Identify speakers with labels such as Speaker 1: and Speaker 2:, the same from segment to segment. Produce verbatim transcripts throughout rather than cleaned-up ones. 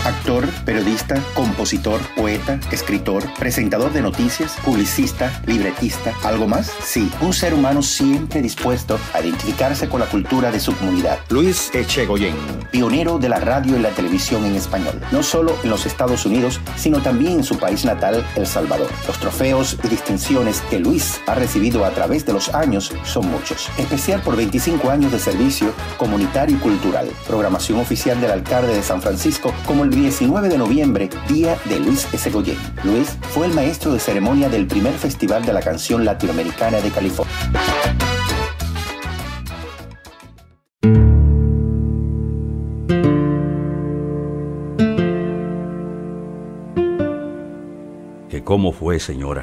Speaker 1: Actor, periodista, compositor, poeta, escritor, presentador de noticias, publicista, libretista. ¿Algo más? Sí, un ser humano siempre dispuesto a identificarse con la cultura de su comunidad. Luis Echegoyen, pionero de la radio y la televisión en español, no solo en los Estados Unidos, sino también en su país natal, El Salvador. Los trofeos y distinciones que Luis ha recibido a través de los años son muchos, especial por veinticinco años de servicio comunitario y cultural. Programación oficial del alcalde de San Francisco como el diecinueve de noviembre, Día de Luis Echegoyen. Luis fue el maestro de ceremonia del primer Festival de la Canción Latinoamericana de California.
Speaker 2: ¿Que cómo fue, señora?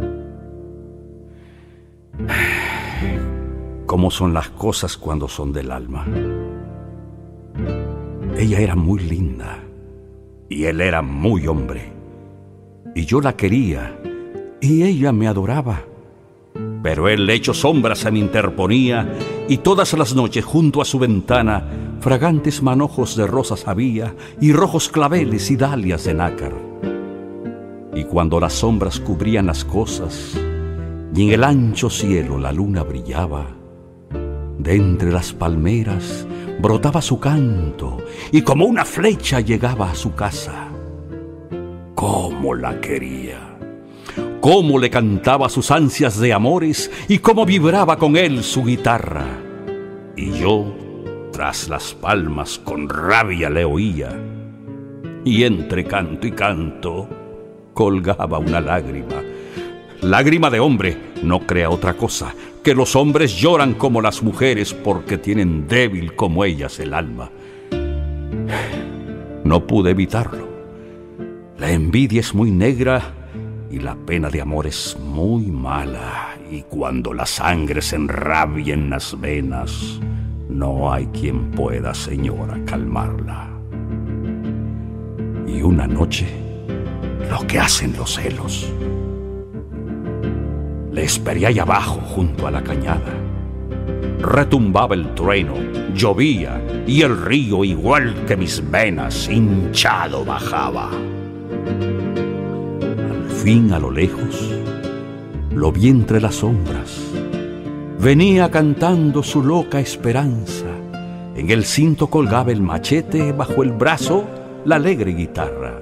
Speaker 2: ¿Cómo son las cosas cuando son del alma? Ella era muy linda y él era muy hombre. Y yo la quería y ella me adoraba. Pero él, hecho sombra, se me interponía y todas las noches junto a su ventana fragantes manojos de rosas había y rojos claveles y dalias de nácar. Y cuando las sombras cubrían las cosas y en el ancho cielo la luna brillaba, de entre las palmeras brotaba su canto y como una flecha llegaba a su casa. Cómo la quería, cómo le cantaba sus ansias de amores y cómo vibraba con él su guitarra. Y yo, tras las palmas, con rabia le oía, y entre canto y canto colgaba una lágrima. Lágrima de hombre, no crea otra cosa, que los hombres lloran como las mujeres porque tienen débil como ellas el alma. No pude evitarlo. La envidia es muy negra y la pena de amor es muy mala. Y cuando la sangre se enrabia en las venas, no hay quien pueda, señora, calmarla. Y una noche, lo que hacen los celos. Le esperé allá abajo junto a la cañada. Retumbaba el trueno, llovía y el río, igual que mis venas, hinchado bajaba. Al fin, a lo lejos, lo vi entre las sombras. Venía cantando su loca esperanza. En el cinto colgaba el machete, bajo el brazo la alegre guitarra.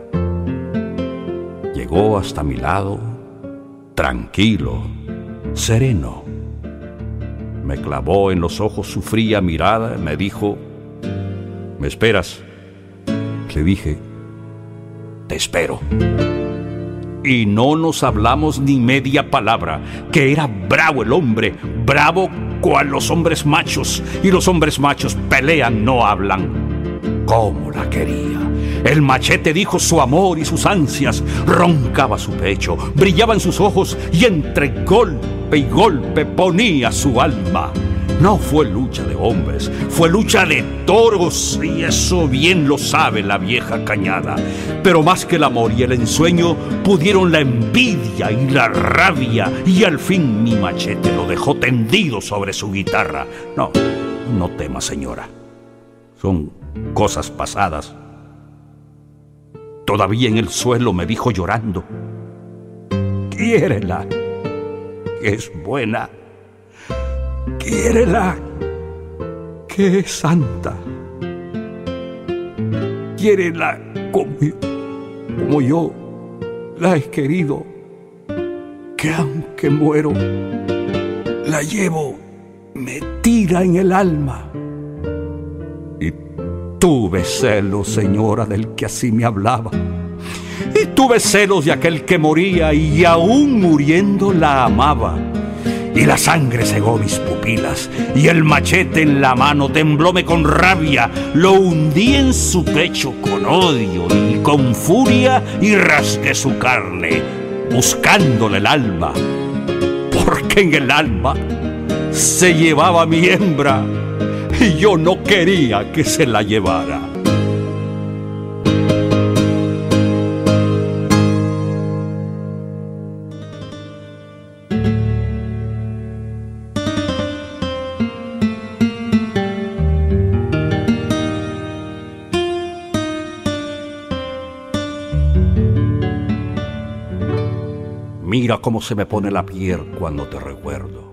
Speaker 2: Llegó hasta mi lado, tranquilo, sereno. Me clavó en los ojos su fría mirada, me dijo: ¿me esperas? Le dije: te espero. Y no nos hablamos ni media palabra, que era bravo el hombre, bravo cual los hombres machos, y los hombres machos pelean, no hablan. ¿Cómo la quería? El machete dijo su amor y sus ansias, roncaba su pecho, brillaban sus ojos y entre golpe y golpe ponía su alma. No fue lucha de hombres, fue lucha de toros, y eso bien lo sabe la vieja cañada. Pero más que el amor y el ensueño, pudieron la envidia y la rabia, y al fin mi machete lo dejó tendido sobre su guitarra. No, no tema, señora, son cosas pasadas. Todavía en el suelo me dijo llorando: quiérela, que es buena. Quiérela, que es santa. Quiérela como, como yo la he querido, que aunque muero, la llevo metida en el alma. Y tuve celos, señora, del que así me hablaba. Y tuve celos de aquel que moría y aún muriendo la amaba. Y la sangre cegó mis pupilas, y el machete en la mano temblóme con rabia. Lo hundí en su pecho con odio y con furia, y rasgué su carne, buscándole el alma. Porque en el alma se llevaba mi hembra, y yo no quería que se la llevara. Mira cómo se me pone la piel cuando te recuerdo.